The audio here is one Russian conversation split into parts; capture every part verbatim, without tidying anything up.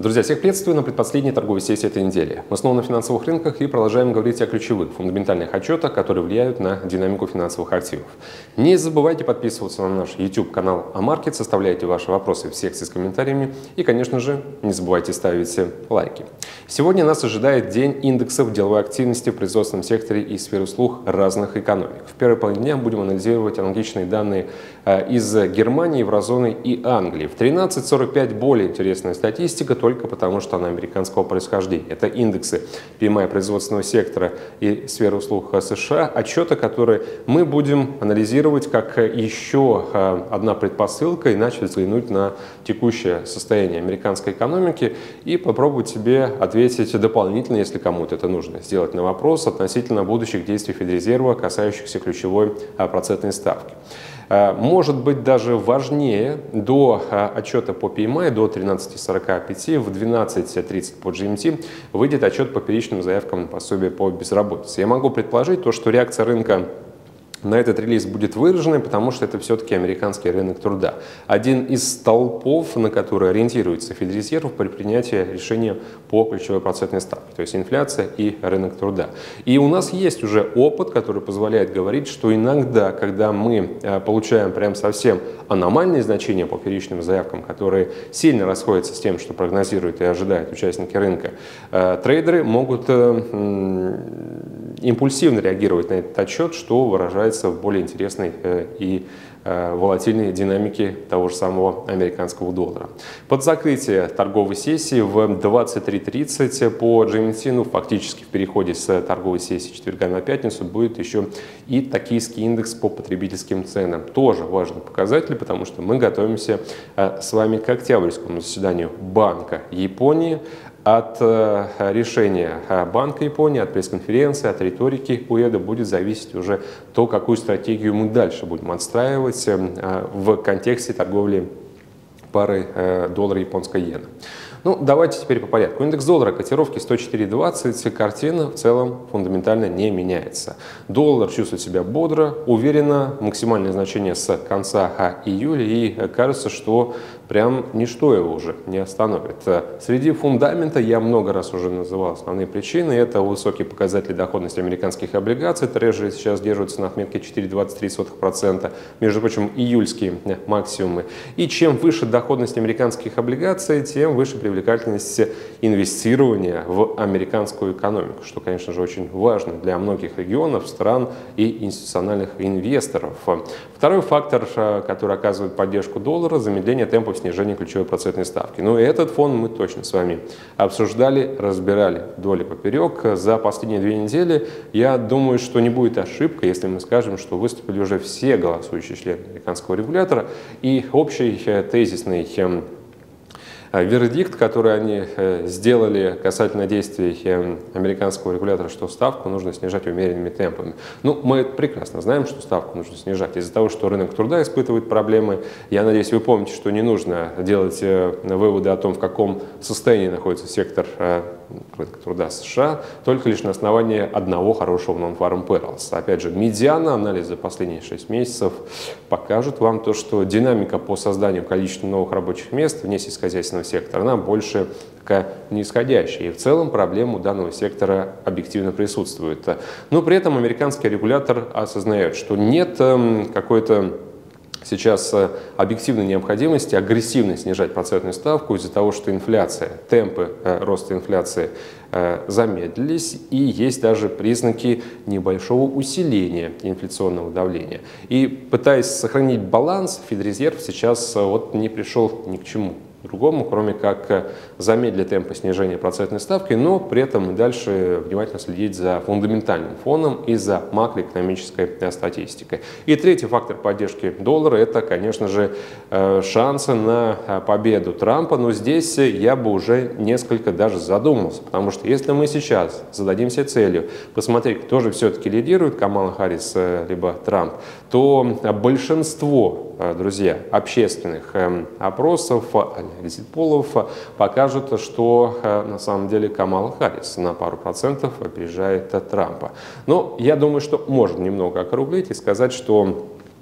Друзья, всех приветствую на предпоследней торговой сессии этой недели. Мы снова на финансовых рынках и продолжаем говорить о ключевых фундаментальных отчетах, которые влияют на динамику финансовых активов. Не забывайте подписываться на наш YouTube-канал Амаркет, составляйте ваши вопросы в секции с комментариями и, конечно же, не забывайте ставить лайки. Сегодня нас ожидает день индексов деловой активности в производственном секторе и сфере услуг разных экономик. В первой половине дня будем анализировать аналогичные данные из Германии, Еврозоны и Англии. В тринадцать сорок пять более интересная статистика, только потому что она американского происхождения. Это индексы пи эм ай производственного сектора и сферы услуг США, отчеты, которые мы будем анализировать как еще одна предпосылка и начать взглянуть на текущее состояние американской экономики и попробовать себе ответить дополнительно, если кому-то это нужно, сделать на вопрос относительно будущих действий Федрезерва, касающихся ключевой процентной ставки. Может быть, даже важнее, до отчета по пи эм ай, до тринадцати сорока пяти, в двенадцать тридцать по джи эм ти выйдет отчет по первичным заявкам на пособие по безработице. Я могу предположить то, что реакция рынка на этот релиз будет выраженной, потому что это все-таки американский рынок труда. Один из столпов, на который ориентируется Федрезерв при принятии решения по ключевой процентной ставке, то есть инфляция и рынок труда. И у нас есть уже опыт, который позволяет говорить, что иногда, когда мы получаем прям совсем аномальные значения по первичным заявкам, которые сильно расходятся с тем, что прогнозируют и ожидают участники рынка, трейдеры могут импульсивно реагировать на этот отчет, что выражается в более интересной и волатильной динамике того же самого американского доллара. Под закрытие торговой сессии в двадцать три тридцать по джи эм ти, ну, фактически в переходе с торговой сессии четверга на пятницу, будет еще и токийский индекс по потребительским ценам. Тоже важный показатель, потому что мы готовимся с вами к октябрьскому заседанию Банка Японии. От решения Банка Японии, от пресс-конференции, от риторики УЭДа будет зависеть уже то, какую стратегию мы дальше будем отстраивать в контексте торговли парой доллара-японской иена. Ну, давайте теперь по порядку. Индекс доллара, котировки сто четыре двадцать, картина в целом фундаментально не меняется. Доллар чувствует себя бодро, уверенно, максимальное значение с конца июля, и кажется, что прям ничто его уже не остановит. Среди фундамента я много раз уже называл основные причины. Это высокие показатели доходности американских облигаций. Трежери сейчас держатся на отметке четыре целых двадцать три сотых процента. Между прочим, июльские максимумы. И чем выше доходность американских облигаций, тем выше привлекательность инвестирования в американскую экономику, что, конечно же, очень важно для многих регионов, стран и институциональных инвесторов. Второй фактор, который оказывает поддержку доллара, замедление темпов снижения ключевой процентной ставки. Ну и этот фон мы точно с вами обсуждали, разбирали вдоль и поперек. За последние две недели я думаю, что не будет ошибкой, если мы скажем, что выступили уже все голосующие члены американского регулятора, и общий тезисный вердикт, который они сделали касательно действий американского регулятора, что ставку нужно снижать умеренными темпами. Ну, мы прекрасно знаем, что ставку нужно снижать из-за того, что рынок труда испытывает проблемы. Я надеюсь, вы помните, что не нужно делать выводы о том, в каком состоянии находится сектор рынка труда США, только лишь на основании одного хорошего non-farm payrolls. Опять же, медиана анализ за последние шесть месяцев покажет вам то, что динамика по созданию количества новых рабочих мест вне сельскохозяйственного сектора, она больше такая нисходящая. И в целом проблема у данного сектора объективно присутствует. Но при этом американский регулятор осознает, что нет какой-то сейчас объективной необходимости агрессивно снижать процентную ставку из-за того, что инфляция, темпы роста инфляции замедлились, и есть даже признаки небольшого усиления инфляционного давления. И пытаясь сохранить баланс, Федрезерв сейчас вот не пришел ни к чему другому, кроме как замедлить темпы снижения процентной ставки, но при этом дальше внимательно следить за фундаментальным фоном и за макроэкономической статистикой. И третий фактор поддержки доллара – это, конечно же, шансы на победу Трампа, но здесь я бы уже несколько даже задумался, потому что если мы сейчас зададимся целью посмотреть, кто же все-таки лидирует, Камала Харрис либо Трамп, то большинство, друзья, общественных опросов, экзит-полов покажут, что на самом деле Камала Харрис на пару процентов опережает Трампа. Но я думаю, что можно немного округлить и сказать, что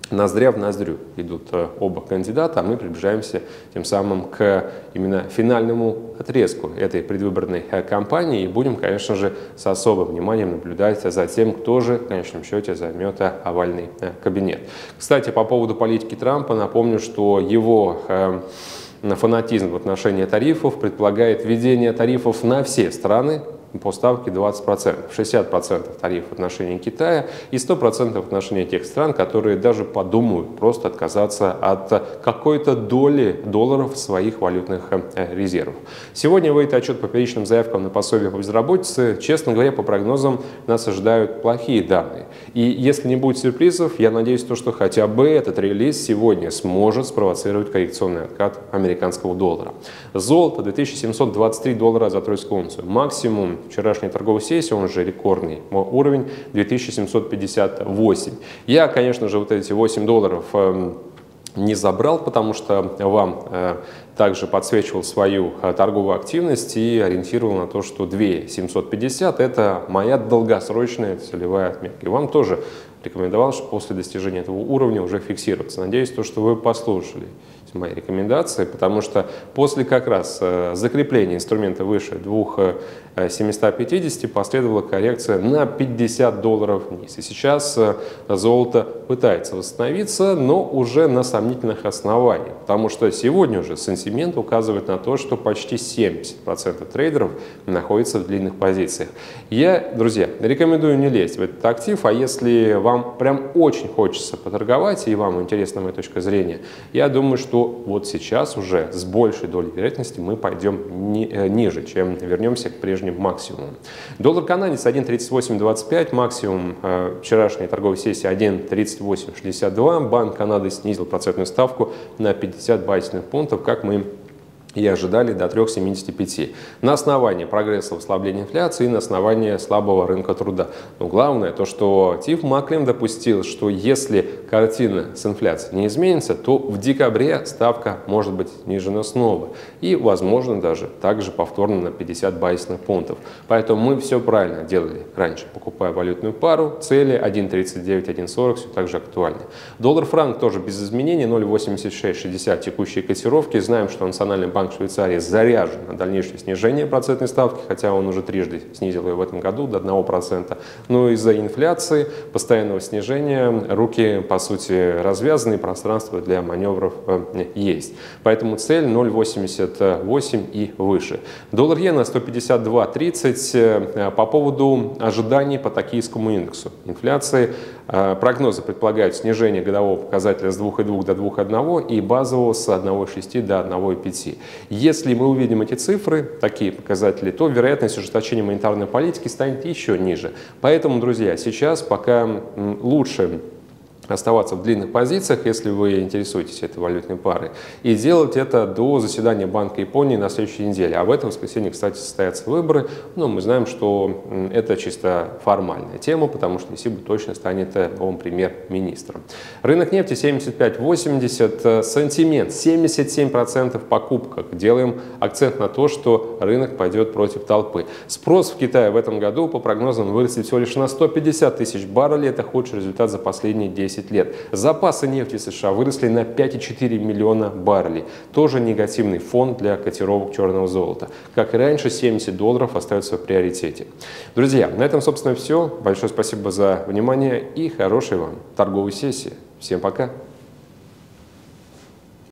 ноздря в ноздрю идут оба кандидата, а мы приближаемся тем самым к именно финальному отрезку этой предвыборной кампании и будем, конечно же, с особым вниманием наблюдать за тем, кто же в конечном счете займет овальный кабинет. Кстати, по поводу политики Трампа напомню, что его фанатизм в отношении тарифов предполагает введение тарифов на все страны по ставке двадцать процентов, шестьдесят процентов тарифов в отношении Китая и сто процентов в отношении тех стран, которые даже подумают просто отказаться от какой-то доли долларов в своих валютных резервах. Сегодня выйдет отчет по первичным заявкам на пособие по безработице. Честно говоря, по прогнозам нас ожидают плохие данные. И если не будет сюрпризов, я надеюсь, то, что хотя бы этот релиз сегодня сможет спровоцировать коррекционный откат американского доллара. Золото две тысячи семьсот двадцать три доллара за тройскую унцию. Максимум вчерашней торговой сессии, он же рекордный уровень, две тысячи семьсот пятьдесят восемь. Я, конечно же, вот эти восемь долларов э, не забрал, потому что вам э, также подсвечивал свою э, торговую активность и ориентировал на то, что две тысячи семьсот пятьдесят это моя долгосрочная целевая отметка. И вам тоже рекомендовал, что после достижения этого уровня уже фиксироваться. Надеюсь, то, что вы послушали мои рекомендации, потому что после как раз э, закрепления инструмента выше две тысячи семьсот пятьдесят последовала коррекция на пятьдесят долларов вниз. И сейчас э, золото пытается восстановиться, но уже на сомнительных основаниях, потому что сегодня уже сентимент указывает на то, что почти семьдесят процентов трейдеров находятся в длинных позициях. Я, друзья, рекомендую не лезть в этот актив, а если вам прям очень хочется поторговать и вам интересна моя точка зрения, я думаю, что вот сейчас уже с большей долей вероятности мы пойдем ни, э, ниже, чем вернемся к прежним максимумам. Доллар-канадец один тридцать восемь двадцать пять, максимум э, вчерашней торговой сессии один тридцать восемь шестьдесят два. Банк Канады снизил процентную ставку на пятьдесят базисных пунктов, как мы и ожидали, до трёх целых семидесяти пяти. На основании прогресса в ослаблении инфляции и на основании слабого рынка труда. Но главное то, что Тиф Маклем допустил, что если картина с инфляцией не изменится, то в декабре ставка может быть снижена снова. И, возможно, даже также повторно на пятьдесят базисных пунктов. Поэтому мы все правильно делали раньше, покупая валютную пару. Цели один тридцать девять один сорок все так же актуальны. Доллар-франк тоже без изменений, ноль восемьдесят шесть шестьдесят текущие котировки. Знаем, что Национальный банк Банк Швейцарии заряжен на дальнейшее снижение процентной ставки, хотя он уже трижды снизил ее в этом году до одного процента. Но из-за инфляции, постоянного снижения, руки, по сути, развязаны, пространство для маневров есть. Поэтому цель ноль восемьдесят восемь и выше. Доллар-иена сто пятьдесят два тридцать. По поводу ожиданий по токийскому индексу инфляции. Прогнозы предполагают снижение годового показателя с двух и двух до двух и одного и базового с одного и шести до одного и пяти. Если мы увидим эти цифры, такие показатели, то вероятность ужесточения монетарной политики станет еще ниже. Поэтому, друзья, сейчас пока лучше оставаться в длинных позициях, если вы интересуетесь этой валютной парой, и делать это до заседания Банка Японии на следующей неделе. А в это воскресенье, кстати, состоятся выборы. Но мы знаем, что это чисто формальная тема, потому что Исиба точно станет новым премьер-министром. Рынок нефти семьдесят пять восемьдесят, сентимент семьдесят семь процентов покупок. Делаем акцент на то, что рынок пойдет против толпы. Спрос в Китае в этом году, по прогнозам, вырастет всего лишь на сто пятьдесят тысяч баррелей. Это худший результат за последние десять лет. Запасы нефти США выросли на пять и четыре миллиона баррелей. Тоже негативный фон для котировок черного золота. Как и раньше, семьдесят долларов остается в приоритете. Друзья, на этом, собственно, все. Большое спасибо за внимание и хорошей вам торговой сессии. Всем пока!